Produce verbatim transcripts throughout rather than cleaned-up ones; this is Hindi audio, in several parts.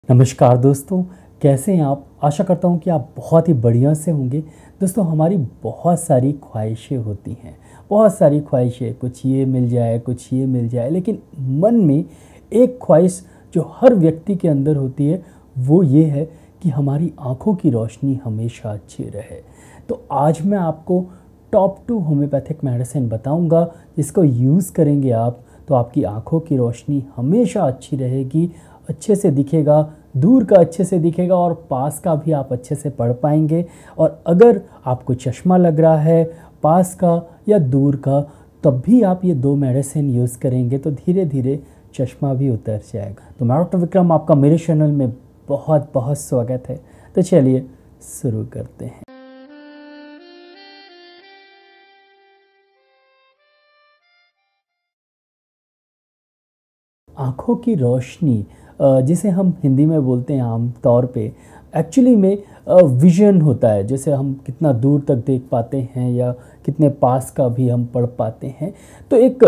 नमस्कार दोस्तों, कैसे हैं आप। आशा करता हूं कि आप बहुत ही बढ़िया से होंगे। दोस्तों, हमारी बहुत सारी ख्वाहिशें होती हैं, बहुत सारी ख्वाहिशें, कुछ ये मिल जाए, कुछ ये मिल जाए, लेकिन मन में एक ख्वाहिश जो हर व्यक्ति के अंदर होती है वो ये है कि हमारी आँखों की रोशनी हमेशा अच्छी रहे। तो आज मैं आपको टॉप टू होम्योपैथिक मेडिसिन बताऊंगा, जिसको यूज़ करेंगे आप तो आपकी आँखों की रोशनी हमेशा अच्छी रहेगी, अच्छे से दिखेगा, दूर का अच्छे से दिखेगा और पास का भी आप अच्छे से पढ़ पाएंगे। और अगर आपको चश्मा लग रहा है पास का या दूर का, तब भी आप ये दो मेडिसिन यूज़ करेंगे तो धीरे धीरे चश्मा भी उतर जाएगा। तो मैं डॉक्टर विक्रम, आपका मेरे चैनल में बहुत बहुत स्वागत है। तो चलिए शुरू करते हैं। आँखों की रोशनी, जिसे हम हिंदी में बोलते हैं आम तौर पे, एक्चुअली में विज़न होता है। जैसे हम कितना दूर तक देख पाते हैं या कितने पास का भी हम पढ़ पाते हैं। तो एक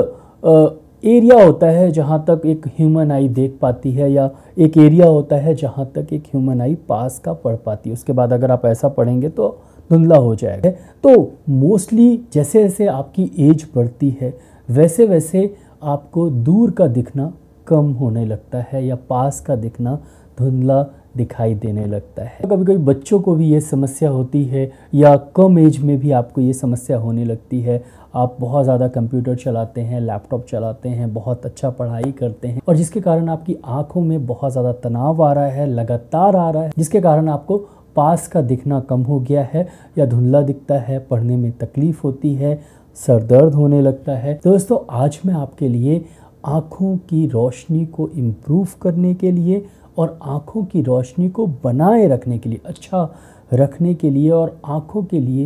एरिया होता है जहाँ तक एक ह्यूमन आई देख पाती है, या एक एरिया होता है जहाँ तक एक ह्यूमन आई पास का पढ़ पाती है। उसके बाद अगर आप ऐसा पढ़ेंगे तो धुंधला हो जाएगा। तो मोस्टली जैसे जैसे आपकी एज बढ़ती है वैसे वैसे आपको दूर का दिखना कम होने लगता है या पास का दिखना धुंधला दिखाई देने लगता है। कभी कभी बच्चों को भी ये समस्या होती है या कम एज में भी आपको ये समस्या होने लगती है। आप बहुत ज़्यादा कंप्यूटर चलाते हैं, लैपटॉप चलाते हैं, बहुत अच्छा पढ़ाई करते हैं और जिसके कारण आपकी आंखों में बहुत ज़्यादा तनाव आ रहा है, लगातार आ रहा है, जिसके कारण आपको पास का दिखना कम हो गया है या धुंधला दिखता है, पढ़ने में तकलीफ़ होती है, सर दर्द होने लगता है। दोस्तों, आज मैं आपके लिए आँखों की रोशनी को इम्प्रूव करने के लिए और आँखों की रोशनी को बनाए रखने के लिए, अच्छा रखने के लिए और आँखों के लिए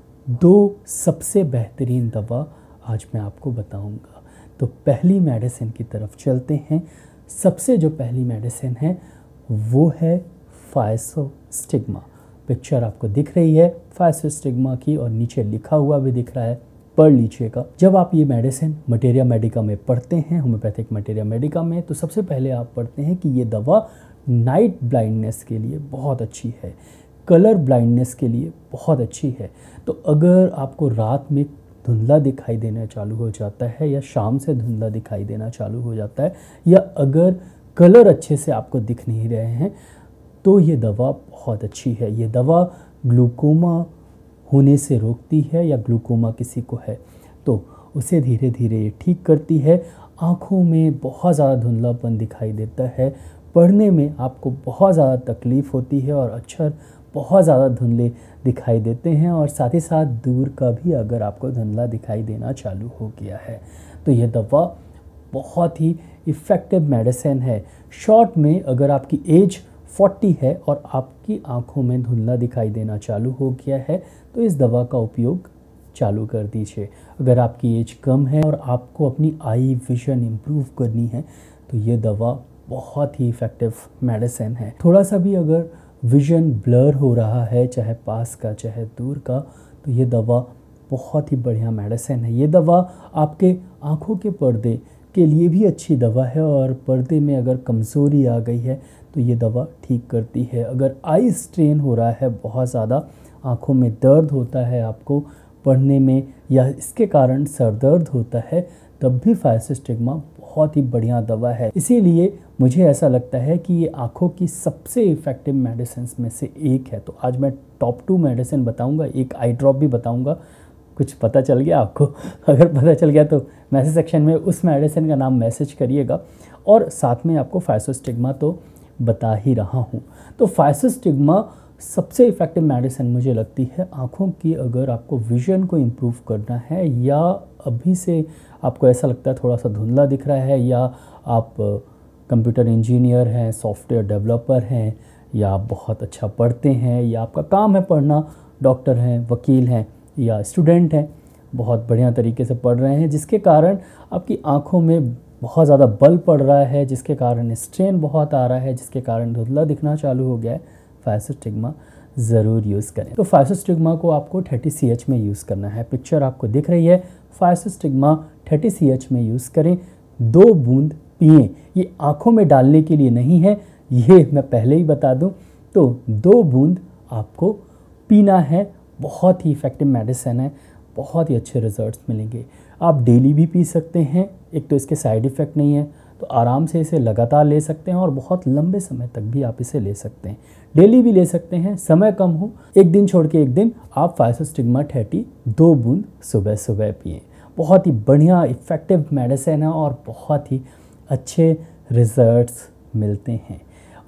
दो सबसे बेहतरीन दवा आज मैं आपको बताऊंगा। तो पहली मेडिसिन की तरफ चलते हैं। सबसे जो पहली मेडिसिन है वो है फाइसोस्टिग्मा। पिक्चर आपको दिख रही है फाइसोस्टिग्मा की और नीचे लिखा हुआ भी दिख रहा है, पढ़ लीजिएगा। जब आप ये मेडिसिन मटेरिया मेडिका में पढ़ते हैं, होम्योपैथिक मटेरिया मेडिका में, तो सबसे पहले आप पढ़ते हैं कि ये दवा नाइट ब्लाइंडनेस के लिए बहुत अच्छी है, कलर ब्लाइंडनेस के लिए बहुत अच्छी है। तो अगर आपको रात में धुंधला दिखाई देना चालू हो जाता है या शाम से धुंधला दिखाई देना चालू हो जाता है, या अगर कलर अच्छे से आपको दिख नहीं रहे हैं, तो ये दवा बहुत अच्छी है। ये दवा ग्लूकोमा होने से रोकती है, या ग्लूकोमा किसी को है तो उसे धीरे धीरे ये ठीक करती है। आँखों में बहुत ज़्यादा धुंधलापन दिखाई देता है, पढ़ने में आपको बहुत ज़्यादा तकलीफ़ होती है और अक्षर बहुत ज़्यादा धुंधले दिखाई देते हैं, और साथ ही साथ दूर का भी अगर आपको धुंधला दिखाई देना चालू हो गया है तो यह दवा बहुत ही इफ़ेक्टिव मेडिसिन है। शॉर्ट में, अगर आपकी एज चालीस है और आपकी आंखों में धुंधला दिखाई देना चालू हो गया है तो इस दवा का उपयोग चालू कर दीजिए। अगर आपकी एज कम है और आपको अपनी आई विजन इम्प्रूव करनी है तो ये दवा बहुत ही इफ़ेक्टिव मेडिसिन है। थोड़ा सा भी अगर विजन ब्लर हो रहा है, चाहे पास का चाहे दूर का, तो ये दवा बहुत ही बढ़िया मेडिसिन है। ये दवा आपके आँखों के पर्दे के लिए भी अच्छी दवा है, और पर्दे में अगर कमज़ोरी आ गई है तो ये दवा ठीक करती है। अगर आई स्ट्रेन हो रहा है, बहुत ज़्यादा आँखों में दर्द होता है, आपको पढ़ने में या इसके कारण सर दर्द होता है, तब भी फाइसोस्टिग्मा बहुत ही बढ़िया दवा है। इसीलिए मुझे ऐसा लगता है कि ये आँखों की सबसे इफ़ेक्टिव मेडिसिन में से एक है। तो आज मैं टॉप टू मेडिसिन बताऊंगा, एक आई ड्रॉप भी बताऊंगा। कुछ पता चल गया आपको? अगर पता चल गया तो मैसेज सेक्शन में उस मेडिसिन का नाम मैसेज करिएगा, और साथ में आपको फाइसोस्टिग्मा तो बता ही रहा हूँ। तो फाइसोस्टिग्मा सबसे इफ़ेक्टिव मेडिसिन मुझे लगती है आँखों की। अगर आपको विज़न को इम्प्रूव करना है, या अभी से आपको ऐसा लगता है थोड़ा सा धुंधला दिख रहा है, या आप कंप्यूटर इंजीनियर हैं, सॉफ्टवेयर डेवलपर हैं, या आप बहुत अच्छा पढ़ते हैं, या आपका काम है पढ़ना, डॉक्टर हैं, वकील हैं, या स्टूडेंट हैं, बहुत बढ़िया तरीके से पढ़ रहे हैं, जिसके कारण आपकी आँखों में बहुत ज़्यादा बल पड़ रहा है, जिसके कारण स्ट्रेन बहुत आ रहा है, जिसके कारण धुंधला दिखना चालू हो गया है, फाइसोस्टिग्मा ज़रूर यूज़ करें। तो फाइसोस्टिग्मा को आपको थर्टी सी एच में यूज़ करना है। पिक्चर आपको दिख रही है, फाइसोस्टिग्मा थर्टी सी एच में यूज़ करें। दो बूंद पिएं। ये आँखों में डालने के लिए नहीं है, ये मैं पहले ही बता दूं। तो दो बूंद आपको पीना है, बहुत ही इफ़ेक्टिव मेडिसिन है, बहुत ही अच्छे रिजल्ट्स मिलेंगे। आप डेली भी पी सकते हैं, एक तो इसके साइड इफ़ेक्ट नहीं है, तो आराम से इसे लगातार ले सकते हैं और बहुत लंबे समय तक भी आप इसे ले सकते हैं। डेली भी ले सकते हैं, समय कम हो, एक दिन छोड़ के एक दिन आप फाइसोस्टिग्मा थर्टी दो बूंद सुबह सुबह पिएं। बहुत ही बढ़िया इफ़ेक्टिव मेडिसिन है और बहुत ही अच्छे रिजल्ट्स मिलते हैं।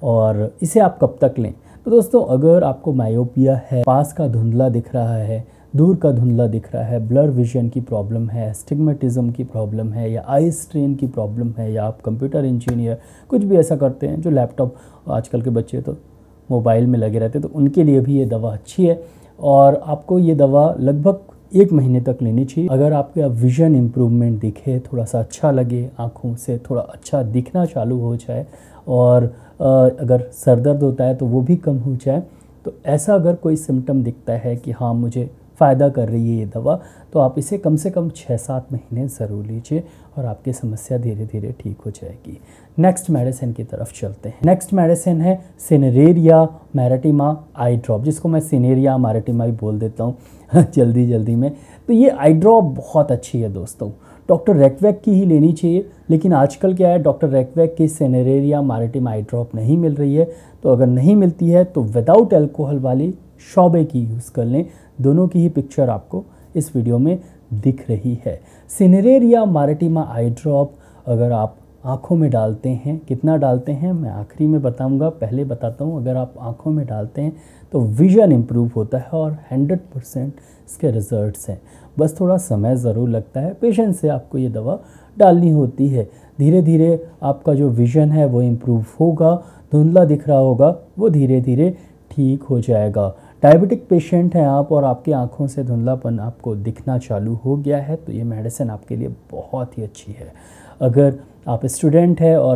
और इसे आप कब तक लें? तो दोस्तों, अगर आपको मायोपिया है, पास का धुंधला दिख रहा है, दूर का धुंधला दिख रहा है, ब्लर विजन की प्रॉब्लम है, स्टिग्मेटिज्म की प्रॉब्लम है, या आई स्ट्रेन की प्रॉब्लम है, या आप कंप्यूटर इंजीनियर कुछ भी ऐसा करते हैं, जो लैपटॉप, आजकल के बच्चे तो मोबाइल में लगे रहते हैं, तो उनके लिए भी ये दवा अच्छी है। और आपको ये दवा लगभग एक महीने तक लेनी चाहिए। अगर आपका विजन इम्प्रूवमेंट दिखे, थोड़ा सा अच्छा लगे, आँखों से थोड़ा अच्छा दिखना चालू हो जाए, और अगर सर दर्द होता है तो वो भी कम हो जाए, तो ऐसा अगर कोई सिम्टम दिखता है कि हाँ मुझे फ़ायदा कर रही है ये दवा, तो आप इसे कम से कम छः सात महीने ज़रूर लीजिए और आपकी समस्या धीरे धीरे ठीक हो जाएगी। नेक्स्ट मेडिसिन की तरफ चलते हैं। नेक्स्ट मेडिसिन है सिनेरेरिया मैरिटिमा आई ड्रॉप, जिसको मैं सिनेरिया मैरिटिमा ही बोल देता हूँ जल्दी जल्दी में। तो ये आई ड्रॉप बहुत अच्छी है दोस्तों, डॉक्टर रेक्वेक की ही लेनी चाहिए। लेकिन आजकल क्या है, डॉक्टर रेक्वेक की सिनेरेरिया मैरिटिमा आई ड्रॉप नहीं मिल रही है, तो अगर नहीं मिलती है तो विदाउट अल्कोहल वाली शॉबे की यूज़ कर लें। दोनों की ही पिक्चर आपको इस वीडियो में दिख रही है। सिनेरेरिया मैरिटिमा आई ड्रॉप अगर आप आँखों में डालते हैं, कितना डालते हैं मैं आखिरी में बताऊंगा, पहले बताता हूं। अगर आप आँखों में डालते हैं तो विजन इम्प्रूव होता है और हंड्रेड परसेंट इसके रिजल्ट्स हैं। बस थोड़ा समय ज़रूर लगता है, पेशेंस से आपको ये दवा डालनी होती है। धीरे धीरे आपका जो विजन है वो इम्प्रूव होगा, धुंधला दिख रहा होगा वो धीरे धीरे ठीक हो जाएगा। डायबिटिक पेशेंट हैं आप और आपकी आंखों से धुंधलापन आपको दिखना चालू हो गया है, तो ये मेडिसिन आपके लिए बहुत ही अच्छी है। अगर आप स्टूडेंट हैं और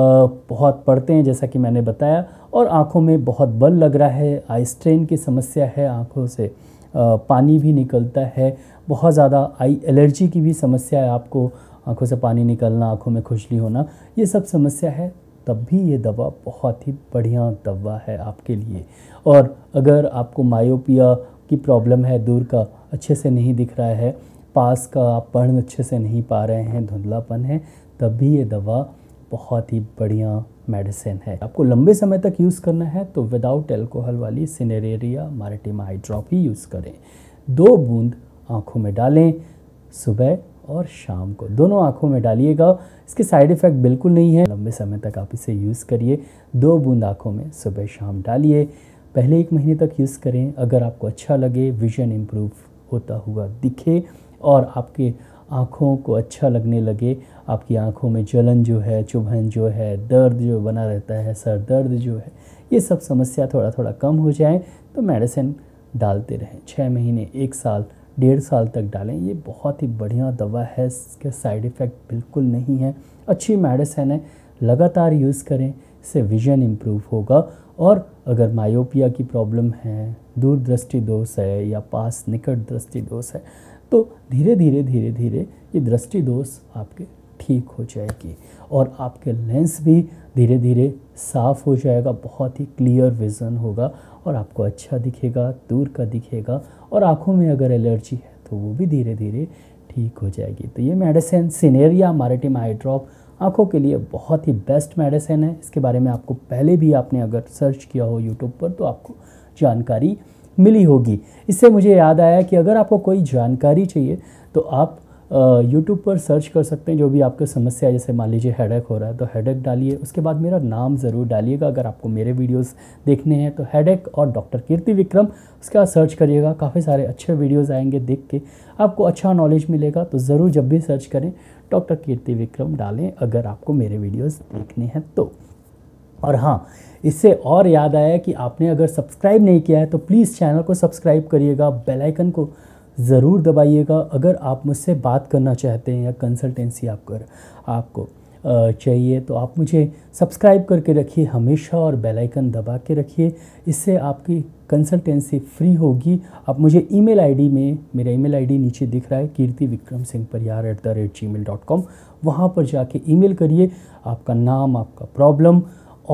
बहुत पढ़ते हैं, जैसा कि मैंने बताया, और आंखों में बहुत बल लग रहा है, आई स्ट्रेन की समस्या है, आंखों से पानी भी निकलता है, बहुत ज़्यादा आई एलर्जी की भी समस्या है, आपको आंखों से पानी निकलना, आंखों में खुजली होना, ये सब समस्या है, तब भी ये दवा बहुत ही बढ़िया दवा है आपके लिए। और अगर आपको मायोपिया की प्रॉब्लम है, दूर का अच्छे से नहीं दिख रहा है, पास का आप पढ़ अच्छे से नहीं पा रहे हैं, धुंधलापन है, तब भी ये दवा बहुत ही बढ़िया मेडिसिन है। आपको लंबे समय तक यूज़ करना है तो विदाउट अल्कोहल वाली सिनेरेरिया मैरिटिमा आई ड्रॉप ही यूज़ करें। दो बूंद आँखों में डालें, सुबह और शाम को दोनों आँखों में डालिएगा। इसके साइड इफ़ेक्ट बिल्कुल नहीं है, लंबे समय तक आप इसे यूज़ करिए। दो बूंद आँखों में सुबह शाम डालिए, पहले एक महीने तक यूज़ करें। अगर आपको अच्छा लगे, विजन इम्प्रूव होता हुआ दिखे और आपके आँखों को अच्छा लगने लगे, आपकी आँखों में जलन जो है, चुभन जो है, दर्द जो बना रहता है, सर दर्द जो है, ये सब समस्या थोड़ा थोड़ा कम हो जाए, तो मेडिसिन डालते रहें। छः महीने, एक साल, डेढ़ साल तक डालें। ये बहुत ही बढ़िया दवा है, इसके साइड इफ़ेक्ट बिल्कुल नहीं है, अच्छी मेडिसिन है, लगातार यूज़ करें, इससे विजन इम्प्रूव होगा। और अगर मायोपिया की प्रॉब्लम है, दूर दृष्टि दोष है या पास निकट दृष्टि दोष है, तो धीरे धीरे धीरे धीरे ये दृष्टि दोष आपके ठीक हो जाएगी और आपके लेंस भी धीरे धीरे साफ़ हो जाएगा, बहुत ही क्लियर विज़न होगा और आपको अच्छा दिखेगा, दूर का दिखेगा। और आँखों में अगर एलर्जी है तो वो भी धीरे धीरे ठीक हो जाएगी। तो ये मेडिसिन सिनेरिया मैरिटिमा आई ड्रॉप आँखों के लिए बहुत ही बेस्ट मेडिसिन है। इसके बारे में आपको पहले भी आपने अगर सर्च किया हो यूट्यूब पर तो आपको जानकारी मिली होगी। इससे मुझे याद आया कि अगर आपको कोई जानकारी चाहिए तो आप यूट्यूब पर सर्च कर सकते हैं, जो भी आपको समस्या, जैसे मान लीजिए हेडेक हो रहा है तो हेडेक डालिए, उसके बाद मेरा नाम ज़रूर डालिएगा। अगर आपको मेरे वीडियोस देखने हैं तो हेडेक और डॉक्टर कीर्ति विक्रम, उसके बाद सर्च करिएगा, काफ़ी सारे अच्छे वीडियोस आएंगे, देख के आपको अच्छा नॉलेज मिलेगा। तो ज़रूर जब भी सर्च करें डॉक्टर कीर्ति विक्रम डालें अगर आपको मेरे वीडियोज़ देखने हैं तो। और हाँ, इससे और याद आया कि आपने अगर सब्सक्राइब नहीं किया है तो प्लीज़ चैनल को सब्सक्राइब करिएगा, बेल आइकन को ज़रूर दबाइएगा। अगर आप मुझसे बात करना चाहते हैं या कंसल्टेंसी आप कर आपको चाहिए तो आप मुझे सब्सक्राइब करके रखिए हमेशा और बेल आइकन दबा के रखिए, इससे आपकी कंसल्टेंसी फ्री होगी। आप मुझे ईमेल आईडी में, मेरा ईमेल आईडी नीचे दिख रहा है, Kirti Vikram Singh Parihar at the rate Gmail dot com, वहाँ पर जाके ईमेल करिए, आपका नाम, आपका प्रॉब्लम और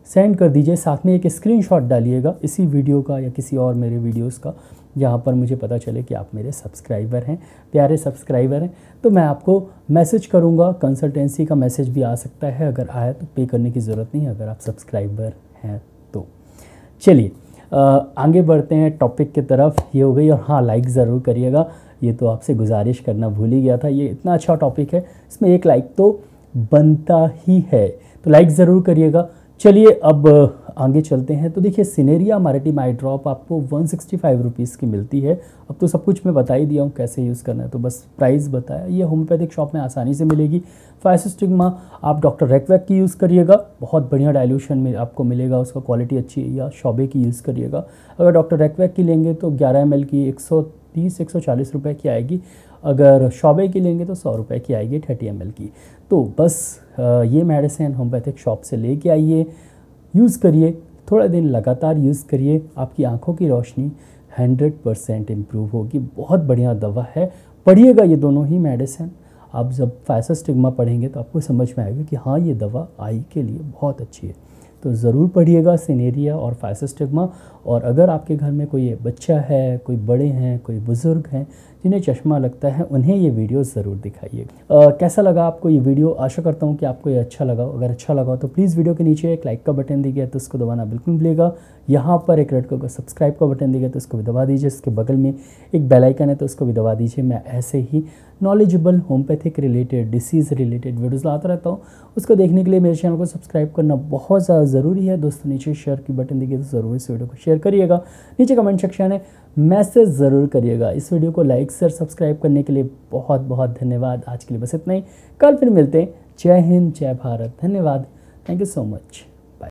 सेंड कर दीजिए। साथ में एक स्क्रीनशॉट डालिएगा इसी वीडियो का या किसी और मेरे वीडियोस का, जहाँ पर मुझे पता चले कि आप मेरे सब्सक्राइबर हैं, प्यारे सब्सक्राइबर हैं। तो मैं आपको मैसेज करूँगा, कंसल्टेंसी का मैसेज भी आ सकता है, अगर आए तो पे करने की ज़रूरत नहीं है अगर आप सब्सक्राइबर हैं तो। चलिए आगे बढ़ते हैं टॉपिक की तरफ। ये हो गई, और हाँ लाइक ज़रूर करिएगा, ये तो आपसे गुजारिश करना भूल ही गया था। ये इतना अच्छा टॉपिक है, इसमें एक लाइक तो बनता ही है, तो लाइक ज़रूर करिएगा। चलिए अब आगे चलते हैं। तो देखिए सिनेरिया मैरिटाइम आई ड्रॉप आपको वन सिक्सटी फाइव रुपीज़ की मिलती है। अब तो सब कुछ मैं बता ही दिया हूँ कैसे यूज़ करना है, तो बस प्राइस बताया। ये होम्योपैथिक शॉप में आसानी से मिलेगी। फाइसोस्टिग्मा आप डॉक्टर रेकवैक की यूज़ करिएगा, बहुत बढ़िया डाइल्यूशन में आपको मिलेगा, उसका क्वालिटी अच्छी है। या शॉबे की यूज़ करिएगा। अगर डॉक्टर रेकवैक की लेंगे तो ग्यारह एम एल की एक सौ तीस एक सौ चालीस रुपये की आएगी। अगर शॉबे की लेंगे तो सौ रुपये की आएगी थर्टी एम एल की। तो बस ये मेडिसिन होम्योपैथिक शॉप से लेके आइए, यूज़ करिए, थोड़ा दिन लगातार यूज़ करिए, आपकी आंखों की रोशनी हंड्रेड परसेंट इम्प्रूव होगी। बहुत बढ़िया दवा है, पढ़िएगा ये दोनों ही मेडिसिन। आप जब फाइसोस्टिग्मा पढ़ेंगे तो आपको समझ में आएगा कि हाँ ये दवा आई के लिए बहुत अच्छी है। तो ज़रूर पढ़िएगा सिनेरिया और फाइसोस्टिग्मा। और अगर आपके घर में कोई बच्चा है, कोई बड़े हैं, कोई बुज़ुर्ग हैं जिन्हें चश्मा लगता है, उन्हें ये वीडियो ज़रूर दिखाइए। कैसा लगा आपको ये वीडियो? आशा करता हूँ कि आपको ये अच्छा लगा। अगर अच्छा लगा तो प्लीज़ वीडियो के नीचे एक लाइक का बटन दिया तो उसको दबाना बिल्कुल भूलिएगा। यहाँ पर एक रेड कलर का सब्सक्राइब का बटन दिया तो उसको भी दबा दीजिए। इसके बगल में एक बेल आइकन है तो उसको भी दबा दीजिए। मैं ऐसे ही knowledgeable homeopathic related, disease related videos लाता रहता हूँ। उसको देखने के लिए मेरे चैनल को सब्सक्राइब करना बहुत ज़्यादा ज़रूरी है। दोस्तों नीचे शेयर की बटन दिखे तो ज़रूर इस वीडियो को शेयर करिएगा। नीचे कमेंट सेक्शन है, मैसेज ज़रूर करिएगा। इस वीडियो को लाइक शेयर सब्सक्राइब करने के लिए बहुत बहुत धन्यवाद। आज के लिए बस इतना ही, कल फिर मिलते हैं। जय हिंद, जय भारत, धन्यवाद, थैंक यू सो मच।